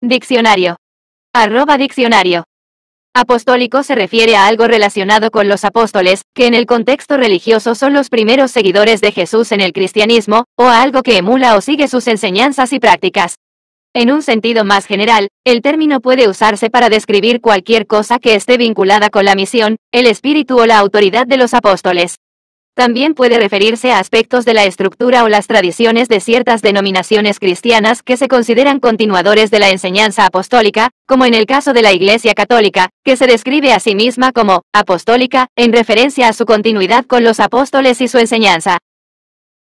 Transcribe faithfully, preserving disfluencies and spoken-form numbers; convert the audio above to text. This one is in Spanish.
Diccionario. Arroba diccionario. Apostólico se refiere a algo relacionado con los apóstoles, que en el contexto religioso son los primeros seguidores de Jesús en el cristianismo, o a algo que emula o sigue sus enseñanzas y prácticas. En un sentido más general, el término puede usarse para describir cualquier cosa que esté vinculada con la misión, el espíritu o la autoridad de los apóstoles. También puede referirse a aspectos de la estructura o las tradiciones de ciertas denominaciones cristianas que se consideran continuadores de la enseñanza apostólica, como en el caso de la Iglesia Católica, que se describe a sí misma como apostólica, en referencia a su continuidad con los apóstoles y su enseñanza.